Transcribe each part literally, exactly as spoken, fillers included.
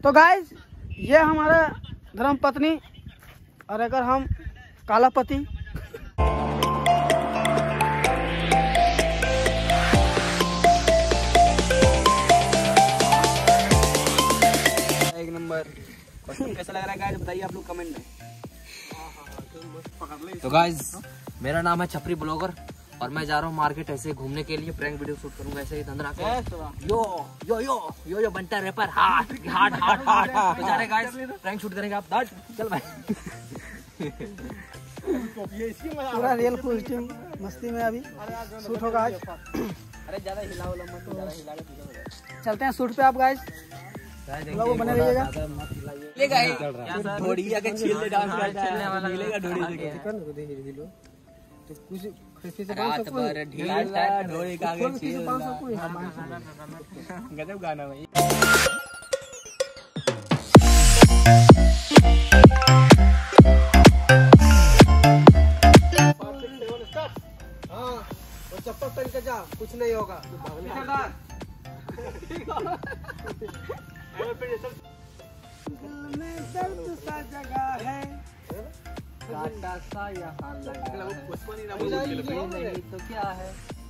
तो गाइस ये हमारा धर्म पत्नी और अगर हम काला पति। एक नंबर। कैसा लग रहा है गाइस बताइए आप लोग कमेंट में। तो गाइस मेरा नाम है छपरी ब्लॉगर और मैं जा रहा हूँ मार्केट ऐसे घूमने के लिए, प्रैंक वीडियो शूट करूंगा ऐसे ही धंधरा के। यो यो यो यो यो बनता rapper heart heart heart heart तो जा रहे गाइस प्रैंक शूट करेंगे आप। दाट चल भाई। पूरा रियल फुल टीम मस्ती में अभी शूट होगा आज। अरे ज्यादा हिलाओ मत, ज्यादा हिला के चलते हैं शूट पे आप गाइस, लोग बने रहिएगा। ले गाइस ढोड़ी आके छील ले डांस करता है, चलने वाला मिलेगा ढोड़ी देके तो कुछ कैसे से रात भर ढीला ढोड़ी का आगे छील। गजब गाना भाई। हाँ वो चप्पल पहन के जा, कुछ नहीं होगा। में दर्द सा जगह है, काटा सा यहाँ लगा है, नहीं तो क्या है।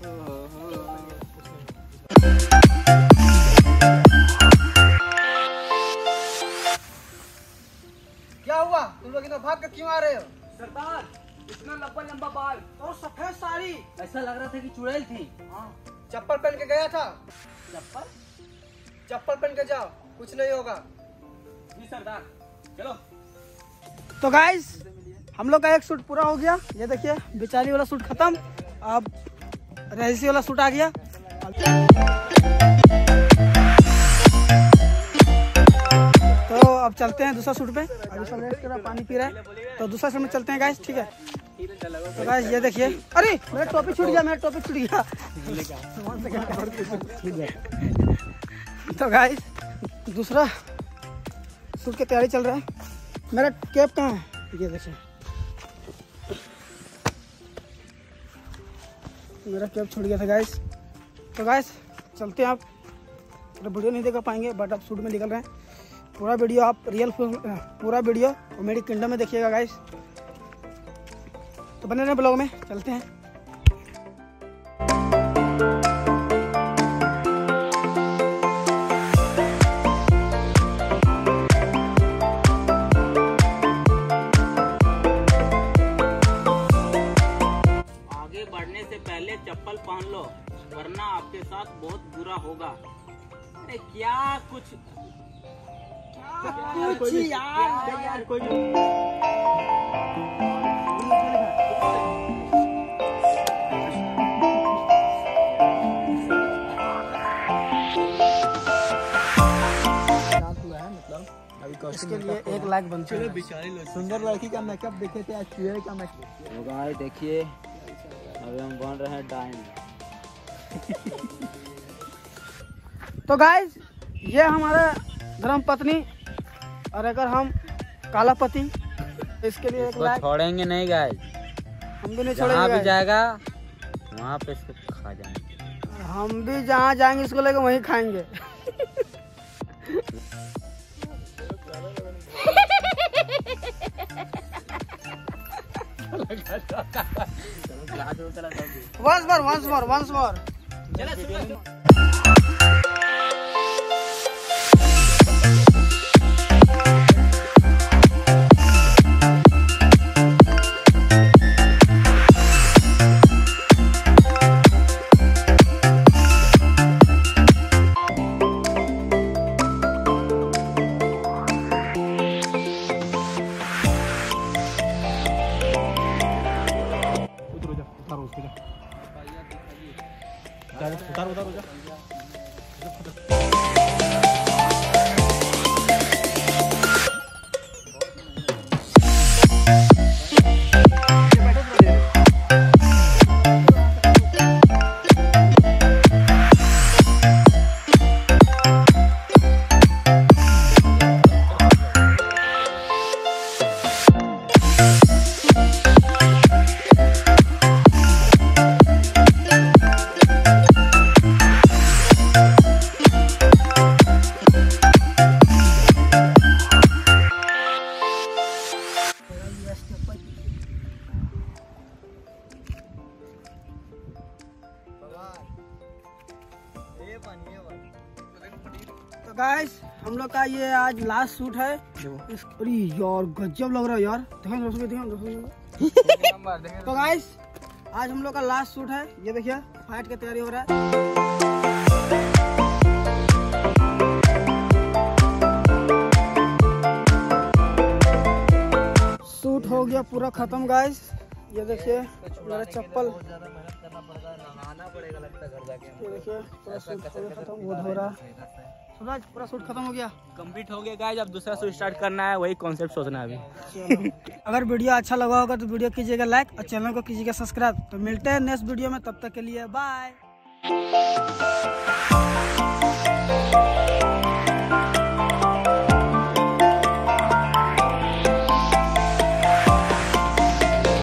क्या हुआ तुम लोग इतना भाग कर क्यों आ रहे हो? सरदार इतना लंबा लंबा बाल और सफेद साड़ी, ऐसा लग रहा था कि चुड़ैल थी। चप्पल पहन के गया था। चप्पल चप्पल पहन के जाओ, कुछ नहीं होगा। जी सरदार चलो। तो गाइस हम लोग का एक शूट पूरा हो गया। ये देखिए बेचारी वाला शूट खत्म, अब रईसी वाला शूट आ गया। तो अब चलते हैं दूसरा शूट पे। अभी सब रेस्ट कर रहा, पानी पी रहा है, तो दूसरा शूट में चलते हैं गाइस, ठीक है। तो गाइस ये देखिए, अरे मेरा टॉपिक छूट गया, मेरा टॉपिक छूट गया। तो गाइस दूसरा शूट की तैयारी चल रहा है। मेरा कैप कहाँ है? ये देखिए मेरा कैप छूट गया था गाइस। तो गाइस चलते हैं। आप वीडियो नहीं देखा पाएंगे बट आप शूट में निकल रहे हैं। पूरा वीडियो आप रियल पूरा वीडियो और मेरी किंगडम में देखिएगा गाइस। तो बने रहे ब्लॉग में, चलते हैं। आगे बढ़ने से पहले चप्पल पहन लो वरना आपके साथ बहुत बुरा होगा। अरे क्या कुछ कुछ यार यार कोई इसके लिए एक लाख बनते हैं। सुंदर लड़की का मेकअप देखे थे, आज चूहे का मेकअप। तो गाइस देखिए अभी हम बन रहे हैं डाइन। तो गाइस ये हमारा धर्म पत्नी और अगर हम काला पति, इसके लिए एक लाख छोड़ेंगे नहीं गाइस, हम भी नहीं जहाँ छोड़ेंगे। भी जाएगा वहाँ पे इसको खा जाएंगे। हम भी जहाँ जाएंगे इसको लेकर वहीं खाएंगे। Once more, once more, once more. उतारो उतारो उतारो। गाइस हम लोग का ये आज लास्ट शूट है। इस अरे यार गजब लग रहा है यार, देखो दोस्तों देखो दोस्तों। तो गाइस आज हम लोग का लास्ट शूट है, ये देखिए फाइट की तैयारी हो रहा है। शूट हो गया पूरा खत्म गाइस, ये देखिए मेरा चप्पल, ये देखिए पूरा शूट खत्म, वो हो रहा है। सूरज पूरा शूट खत्म हो गया, कंप्लीट हो गया गाइस। अब दूसरा शूट स्टार्ट करना है, वही कॉन्सेप्ट सोचना है अभी। अगर वीडियो अच्छा लगा होगा तो वीडियो कीजिएगा लाइक और चैनल को कीजिएगा सब्सक्राइब। तो मिलते हैं नेक्स्ट वीडियो में, तब तक के लिए बाय।